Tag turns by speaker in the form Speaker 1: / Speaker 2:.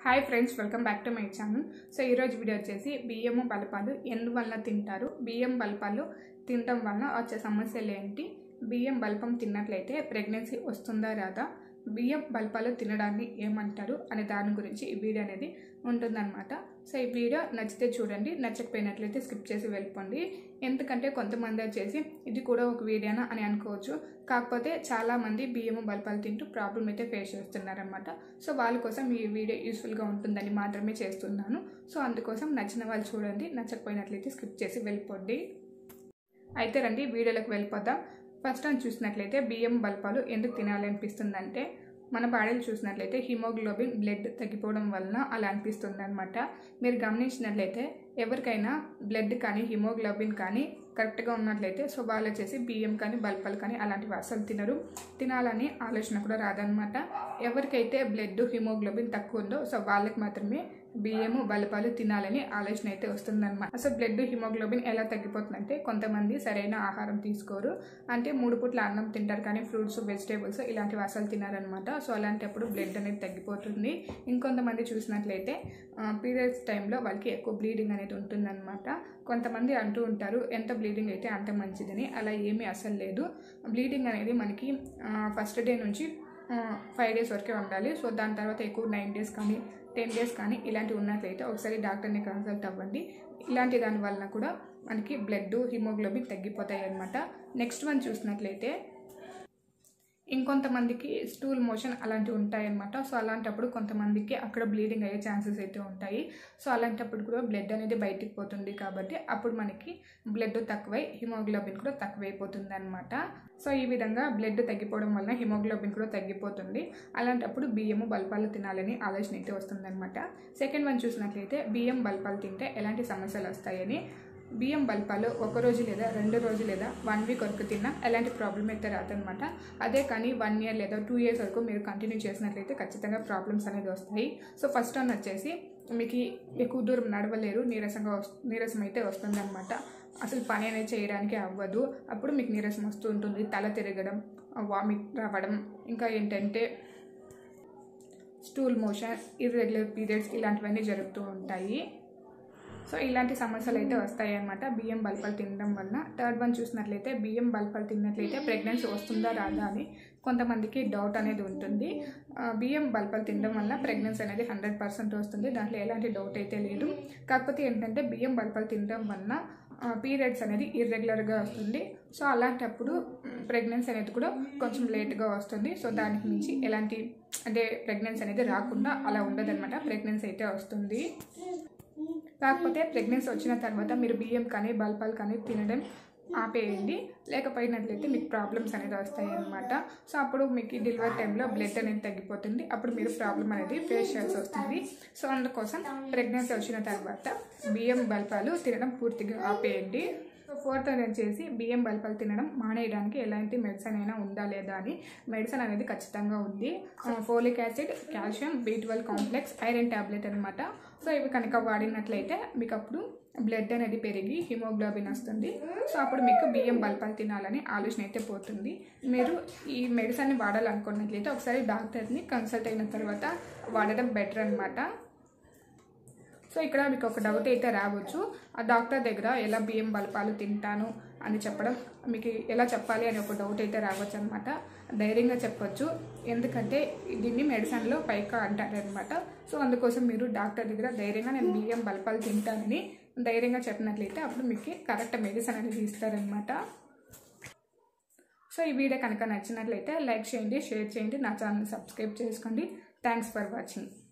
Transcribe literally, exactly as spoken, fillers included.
Speaker 1: Hi friends, welcome back to my channel. So ఈరోజు video వచ్చేసి బియ్యము బలపాలు ఎందువల్ల తింటారు, బియ్యం బలపాలు తినడం వల్ల వచ్చే సమస్యలు ఏంటి, బియ్యం బలపం తిన్నట్లయితే ప్రెగ్నెన్సీ వస్తుందా రాదా, బియ్యం బలపాలు తినడాన్ని ఏమంటారు అనే దాని గురించి ఈ వీడియో అనేది ఉంటుందన్నమాట. సో ఈ వీడియో నచ్చితే చూడండి, నచ్చకపోయినట్లయితే స్కిప్ చేసి వెళ్ళిపోండి. ఎందుకంటే కొంతమంది వచ్చేసి ఇది కూడా ఒక వీడియోనా అని అనుకోవచ్చు, కాకపోతే చాలామంది బియ్యము బలపాలు తింటూ ప్రాబ్లం అయితే ఫేస్ చేస్తున్నారనమాట. సో వాళ్ళ కోసం ఈ వీడియో యూస్ఫుల్గా ఉంటుందని మాత్రమే చేస్తున్నాను. సో అందుకోసం నచ్చిన వాళ్ళు చూడండి, నచ్చకపోయినట్లయితే స్కిప్ చేసి వెళ్ళిపోండి. అయితే రండి వీడియోలోకి వెళ్ళిపోదాం. ఫస్ట్ టైం చూసినట్లయితే బియ్యం బలపాలు ఎందుకు తినాలనిపిస్తుందంటే, మన బాడీలు చూసినట్లయితే హిమోగ్లోబిన్ బ్లడ్ తగ్గిపోవడం వలన అలా అనిపిస్తుంది అనమాట. మీరు గమనించినట్లయితే ఎవరికైనా బ్లడ్ కానీ హిమోగ్లోబిన్ కానీ కరెక్ట్గా ఉన్నట్లయితే సో వాళ్ళు వచ్చేసి బియ్యం కానీ బలపాలు కానీ అలాంటివి అసలు తినరు, తినాలని ఆలోచన కూడా రాదనమాట. ఎవరికైతే బ్లడ్ హిమోగ్లోబిన్ తక్కువ ఉందో సో వాళ్ళకి మాత్రమే బియ్యము బలపాలు తినాలని ఆలోచన అయితే వస్తుందన్నమాట. అసలు బ్లడ్ హిమోగ్లోబిన్ ఎలా తగ్గిపోతుందంటే, కొంతమంది సరైన ఆహారం తీసుకోరు, అంటే మూడు పూట్ల అన్నం తింటారు కానీ ఫ్రూట్స్ వెజిటేబుల్స్ ఇలాంటివి అసలు తినారనమాట. సో అలాంటప్పుడు బ్లడ్ అనేది తగ్గిపోతుంది. ఇంకొంతమంది చూసినట్లయితే పీరియడ్స్ టైంలో వాళ్ళకి ఎక్కువ బ్లీడింగ్ అనేది ఉంటుందన్నమాట. కొంతమంది అంటూ ఉంటారు ఎంత బ్లీడింగ్ అయితే అంత మంచిదని, అలా ఏమీ అసలు లేదు. బ్లీడింగ్ అనేది మనకి ఫస్ట్ డే నుంచి ఫైవ్ డేస్ వరకే ఉండాలి. సో దాని తర్వాత ఎక్కువ నైన్ డేస్ కానీ టెన్ డేస్ కానీ ఇలాంటివి ఉన్నట్లయితే ఒకసారి డాక్టర్ని కన్సల్ట్ అవ్వండి. ఇలాంటి దాని వలన కూడా మనకి బ్లడ్ హిమోగ్లోబిన్ తగ్గిపోతాయి అన్నమాట. నెక్స్ట్ వన్ చూసినట్లయితే ఇంకొంతమందికి స్టూల్ మోషన్ అలాంటివి ఉంటాయన్నమాట. సో అలాంటప్పుడు కొంతమందికి అక్కడ బ్లీడింగ్ అయ్యే ఛాన్సెస్ అయితే ఉంటాయి. సో అలాంటప్పుడు కూడా బ్లడ్ అనేది బయటికి పోతుంది కాబట్టి అప్పుడు మనకి బ్లడ్ తక్కువై హిమోగ్లోబిన్ కూడా తక్కువైపోతుంది అనమాట. సో ఈ విధంగా బ్లడ్ తగ్గిపోవడం వలన హిమోగ్లోబిన్ కూడా తగ్గిపోతుంది. అలాంటప్పుడు బియ్యము బలపాలు తినాలని ఆలోచన అయితే వస్తుందన్నమాట. సెకండ్ వన్ చూసినట్లయితే బియ్యం బలపాలు తింటే ఎలాంటి సమస్యలు వస్తాయని. బియ్యం బలపాలు ఒక రోజు లేదా రెండు రోజు లేదా వన్ వీక్ వరకు తిన్నా ఎలాంటి ప్రాబ్లం అయితే రాదనమాట. అదే కానీ వన్ ఇయర్ లేదా టూ ఇయర్స్ వరకు మీరు కంటిన్యూ చేసినట్లయితే ఖచ్చితంగా ప్రాబ్లమ్స్ అనేది వస్తాయి. సో ఫస్ట్ వన్ వచ్చేసి మీకు ఎక్కువ దూరం నడవలేరు, నీరసంగా నీరసం అయితే వస్తుంది అనమాట. అసలు పని అనేది చేయడానికి అవ్వదు. అప్పుడు మీకు నీరసం వస్తూ ఉంటుంది, తల తిరగడం, వామిట్ రావడం, ఇంకా ఏంటంటే స్టూల్ మోషన్, ఇర్రెగ్యులర్ పీరియడ్స్ ఇలాంటివన్నీ జరుగుతూ ఉంటాయి. సో ఇలాంటి సమస్యలు అయితే వస్తాయి అన్నమాట బియ్యం బలపాలు తినడం వలన. థర్డ్ వన్ చూసినట్లయితే బియ్యం బలపాలు తిన్నట్లయితే ప్రెగ్నెన్సీ వస్తుందా రాదా అని కొంతమందికి డౌట్ అనేది ఉంటుంది. బియ్యం బలపాలు తినడం వల్ల ప్రెగ్నెన్సీ అనేది హండ్రెడ్ పర్సెంట్ వస్తుంది, దాంట్లో ఎలాంటి డౌట్ అయితే లేదు. కాకపోతే ఏంటంటే బియ్యం బలపాలు తినడం వలన పీరియడ్స్ అనేది ఇర్రెగ్యులర్గా వస్తుంది. సో అలాంటప్పుడు ప్రెగ్నెన్సీ అనేది కూడా కొంచెం లేట్గా వస్తుంది. సో దానికి మించి ఎలాంటి అంటే ప్రెగ్నెన్సీ అనేది రాకుండా అలా ఉండదన్నమాట, ప్రెగ్నెన్సీ అయితే వస్తుంది. కాకపోతే ప్రెగ్నెన్సీ వచ్చిన తర్వాత మీరు బియ్యం కానీ బలపాలు కానీ తినడం ఆపేయండి, లేకపోయినట్లయితే మీకు ప్రాబ్లమ్స్ అనేది వస్తాయి అన్నమాట. సో అప్పుడు మీకు డెలివరీ టైంలో బ్లడ్ అనేది తగ్గిపోతుంది, అప్పుడు మీరు ప్రాబ్లం అనేది ఫేస్ చేయాల్సి వస్తుంది. సో అందుకోసం ప్రెగ్నెన్సీ వచ్చిన తర్వాత బియ్యం బలపాలు తినడం పూర్తిగా ఆపేయండి. సో ఫోర్త్ వచ్చేసి బియ్యం బలపాలు తినడం మానేయడానికి ఎలాంటి మెడిసిన్ అయినా ఉందా లేదా అని. మెడిసిన్ అనేది ఖచ్చితంగా ఉంది. Folic acid, calcium, B twelve complex, iron tablet అనమాట. సో ఇవి కనుక వాడినట్లయితే మీకు అప్పుడు బ్లడ్ అనేది పెరిగి హిమోగ్లోబిన్ వస్తుంది. సో అప్పుడు మీకు బియ్యం బలపాలు తినాలని ఆలోచన అయితే పోతుంది. మీరు ఈ మెడిసిన్ని వాడాలనుకున్నట్లయితే ఒకసారి డాక్టర్ని కన్సల్ట్ అయిన తర్వాత వాడడం బెటర్ అనమాట. సో ఇక్కడ మీకు ఒక డౌట్ అయితే రావచ్చు, ఆ డాక్టర్ దగ్గర ఎలా బియ్యం బలపాలు తింటాను అని చెప్పడం మీకు ఎలా చెప్పాలి అని ఒక డౌట్ అయితే రావచ్చు అనమాట. ధైర్యంగా చెప్పొచ్చు, ఎందుకంటే దీన్ని మెడిసిన్లో పైకా అంటారనమాట. సో అందుకోసం మీరు డాక్టర్ దగ్గర ధైర్యంగా నేను బియ్యం బలపాలు తింటానని ధైర్యంగా చెప్పినట్లయితే అప్పుడు మీకు కరెక్ట్ మెడిసిన్ అనేది ఇస్తారనమాట. సో ఈ వీడియో కనుక నచ్చినట్లయితే లైక్ చేయండి, షేర్ చేయండి, నా ఛానల్ సబ్స్క్రైబ్ చేసుకోండి. Thanks for watching.